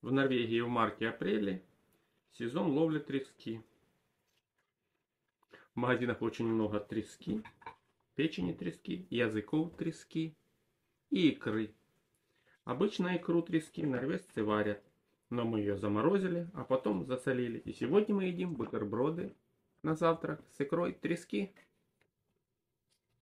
В Норвегии в марте-апреле сезон ловли трески. В магазинах очень много трески, печени трески, языков трески и икры. Обычно икру трески норвежцы варят, но мы ее заморозили, а потом засолили. И сегодня мы едим бутерброды на завтрак с икрой трески.